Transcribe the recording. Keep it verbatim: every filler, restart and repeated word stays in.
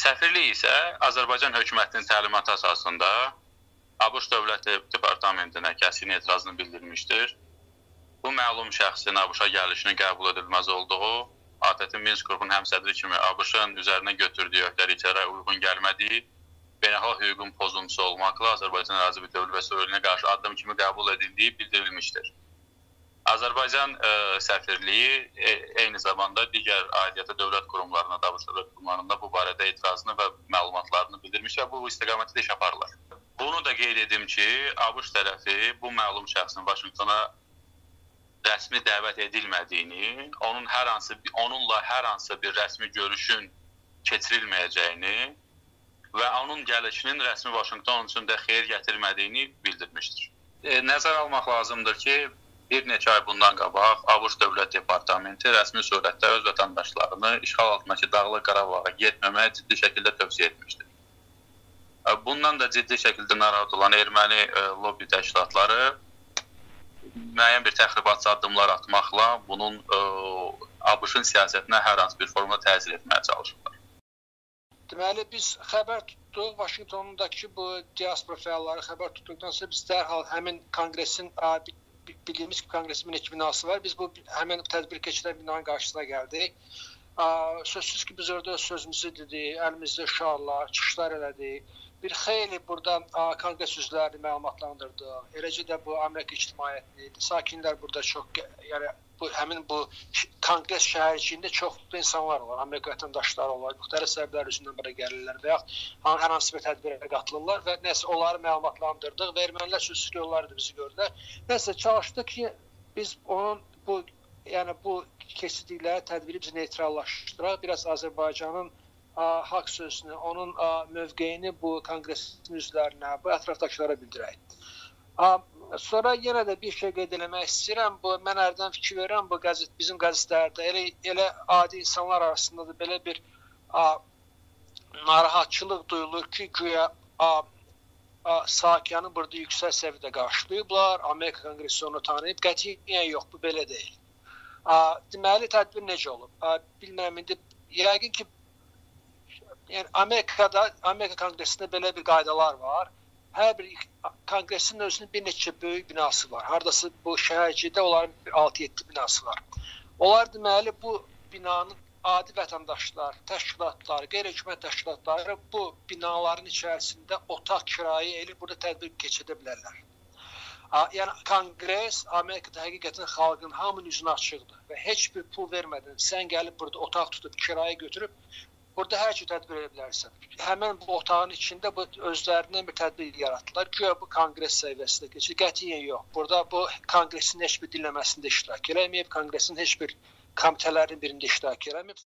Səfirlik isə Azərbaycan hökumətinin təlimatı əsasında ABŞ Dövlət Departamentinə kəskin etirazını bildirmişdir. Bu məlum şəxsin ABŞ-a gəlişinin qəbul edilməz olduğu, ATƏT-in Minsk qrupunun həmsədri kimi ABŞ-ın üzərinə götürdüyü öhdəliklərə uyğun gəlmədiyi, beynəlxalq hüququn pozuntusu olmaqla Azərbaycan ərazi bütövlüyünə və suverenliyə qarşı addım kimi qəbul edildiyi bildirilmişdir. Azərbaycan ə, səfirliyi e, eyni zamanda digər aidiyyatı dövlət qurumlarına, ABŞ dövlət qurumlarında bu barədə etirazını və məlumatlarını bildirmiş və bu istiqamətdə iş aparırlar. Bunu da qeyd edim ki, ABŞ tərəfi bu məlum şəxsin Vaşinqtona rəsmi dəvət edilmədiyini, onun hər hansı, onunla hər hansı bir rəsmi görüşün keçirilməyəcəyini və onun gəlişinin rəsmi Vaşinqton üçün də xeyir gətirmədiyini bildirmişdir. E, nəzər almaq lazımdır ki, bir neçə ay bundan qabaq ABŞ Dövlət Departamenti rəsmi surətdə öz vətəndaşlarını işğal altındakı Dağlıq Qarabağa getməməyə ciddi şəkildə tövsiyə etmişdir. Bundan da ciddi şəkildə narahat olan erməni lobbi təşkilatları müəyyən bir təxribatçı addımlar atmaqla bunun ABŞ-ın siyasətinə hər hansı bir formada təsir etməyə çalışırlar. Deməli, biz xəbər tutduq, Vaşinqtondakı bu diaspora fəalları xəbər tutduqdan sonra biz dərhal həmin konqresin bildiyimiz ki, konqresin iki binası var. Biz bu həmin tədbir keçirən binanın qarşısına gəldik. Sözsüz ki, biz orada sözümüzü dedik, əlimizdə şüarlar, çıxışlar elədik. Bir xeyli burada konqres üzvlərini məlumatlandırdıq. Eləcə də bu Amerika ictimaiyyətini, sakinlər burada çox, yəni bu həmin bu konqres şəhərciyində çoxlu insanlar var, Amerika vətəndaşları olar, müxtəlif səbəblər üzündən bura gəlirlər və yaxud hər hansı bir tədbirə qatılırlar və nəsə onları məlumatlandırdıq və ermənilər sözsüz ki, onlar da bizi gördülər. Nəsə çalışdıq ki, biz onun bu, yəni bu keçirdikləri tədbiri biz neytrallaşdıraq, biraz Azərbaycanın haqq sözünü, onun mövqeyini bu konqresin üzvlərinə, bu ətrafdakılara bildirək. Sonra yenə də bir şey qeyd eləmək istəyirəm. Bu, mən hərdən fikir verirəm, bu qəzet, bizim qəzetlərdə elə, elə adi insanlar arasında da belə bir a, narahatçılıq duyulur ki, güya Saakyanı burada yüksək səviyyədə qarşılayıblar, Amerika Konqresi onu tanıyıb, qətiyyən yox, bu belə deyil. A, deməli, tədbir necə olub? A, bilmirəm, indi yəqin ki, yəni Amerikada, Amerika Konqresində belə bir qaydalar var. Hər bir konqresin özünün bir neçə böyük binası var. Hardası bu şəhərcidə onların altı yeddi binası var. Onlar deməli bu binanın adi vətəndaşlar, təşkilatlar, qeyri-hökumət təşkilatları bu binaların içərisində otaq kirayə edib burada tədbir keçirə bilərlər. Yəni konqres Amerikada həqiqətən xalqın hamının üzünə açıqdır və heç bir pul vermədən sən gəlib burada otaq tutub kirayə götürüb burada hər şey tədbir edə bilərsən. Həmin bu otağın içində bu özlərindən bir tədbir yaratdılar. Güya bu konqres səviyyəsində keçir. Qətiyyən yox. Burada bu konqresin heç bir dinləməsində iştirak eləməyib, konqresin heç bir komitələrin birində iştirak eləməyib.